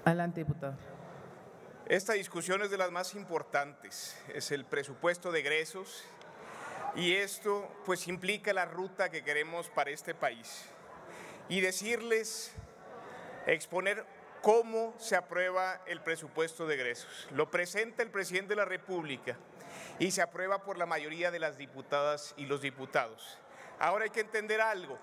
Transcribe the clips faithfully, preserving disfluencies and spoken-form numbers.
Adelante, diputado. Esta discusión es de las más importantes, es el presupuesto de egresos y esto pues implica la ruta que queremos para este país. Y decirles, exponer cómo se aprueba el presupuesto de egresos. Lo presenta el presidente de la República y se aprueba por la mayoría de las diputadas y los diputados. Ahora hay que entender algo.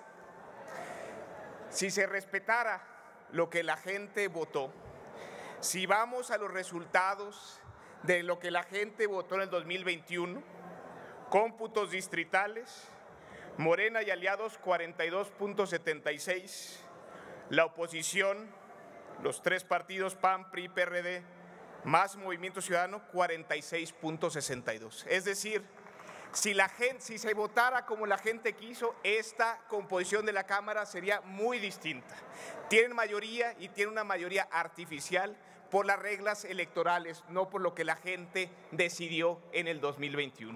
Si se respetara lo que la gente votó, si vamos a los resultados de lo que la gente votó en el dos mil veintiuno, cómputos distritales, Morena y aliados cuarenta y dos punto setenta y seis, la oposición, los tres partidos P A N, P R I, P R D, más Movimiento Ciudadano, cuarenta y seis punto sesenta y dos. Es decir, si, la gente, si se votara como la gente quiso, esta composición de la Cámara sería muy distinta. Tienen mayoría y tienen una mayoría artificial por las reglas electorales, no por lo que la gente decidió en el dos mil veintiuno.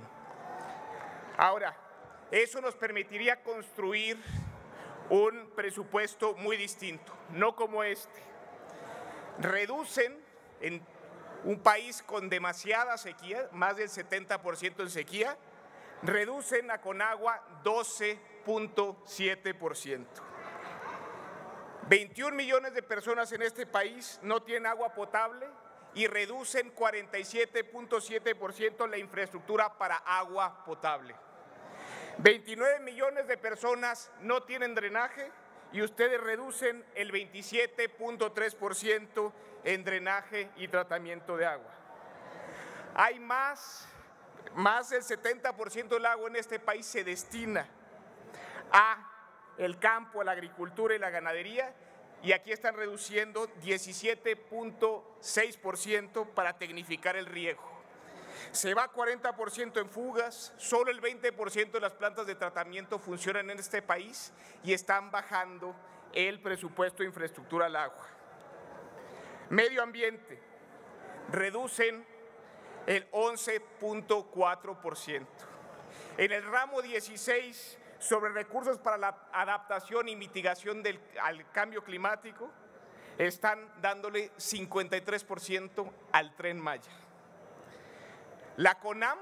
Ahora, eso nos permitiría construir un presupuesto muy distinto, no como este. Reducen en un país con demasiada sequía, más del setenta por ciento en sequía, reducen a Conagua doce punto siete por ciento. veintiún millones de personas en este país no tienen agua potable y reducen cuarenta y siete punto siete por ciento la infraestructura para agua potable. veintinueve millones de personas no tienen drenaje y ustedes reducen el veintisiete punto tres por ciento en drenaje y tratamiento de agua. Hay más, más del setenta por ciento del agua en este país se destina a el campo, a la agricultura y la ganadería, y aquí están reduciendo diecisiete punto seis por ciento para tecnificar el riego. Se va cuarenta por ciento en fugas, solo el veinte por ciento de las plantas de tratamiento funcionan en este país y están bajando el presupuesto de infraestructura al agua. Medio ambiente, reducen el once punto cuatro por ciento. En el ramo dieciséis, sobre recursos para la adaptación y mitigación del, al cambio climático, están dándole cincuenta y tres por ciento al Tren Maya. La CONAMP,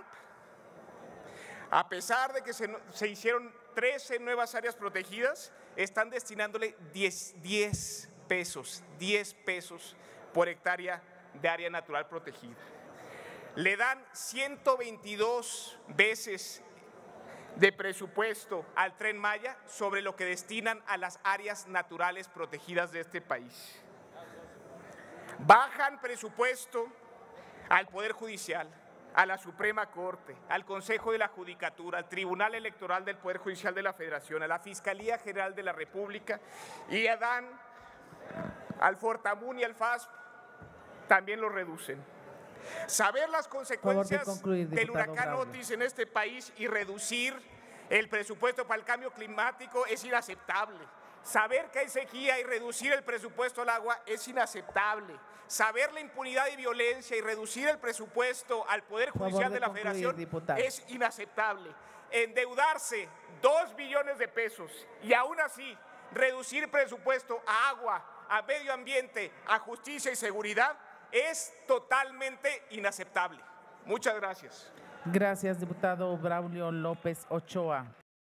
a pesar de que se, se hicieron trece nuevas áreas protegidas, están destinándole diez, diez pesos, diez pesos por hectárea de área natural protegida. Le dan ciento veintidós veces de presupuesto al Tren Maya sobre lo que destinan a las áreas naturales protegidas de este país. Bajan presupuesto al Poder Judicial, a la Suprema Corte, al Consejo de la Judicatura, al Tribunal Electoral del Poder Judicial de la Federación, a la Fiscalía General de la República y a dan al Fortamun y al F A S P también lo reducen. Saber las consecuencias de concluir, del huracán Braulio. Otis en este país y reducir el presupuesto para el cambio climático es inaceptable. Saber que hay sequía y reducir el presupuesto al agua es inaceptable. Saber la impunidad y violencia y reducir el presupuesto al Poder Judicial de, de la concluir, Federación diputado. Es inaceptable. Endeudarse dos billones de pesos y aún así reducir presupuesto a agua, a medio ambiente, a justicia y seguridad es totalmente inaceptable. Muchas gracias. Gracias, diputado Braulio López Ochoa.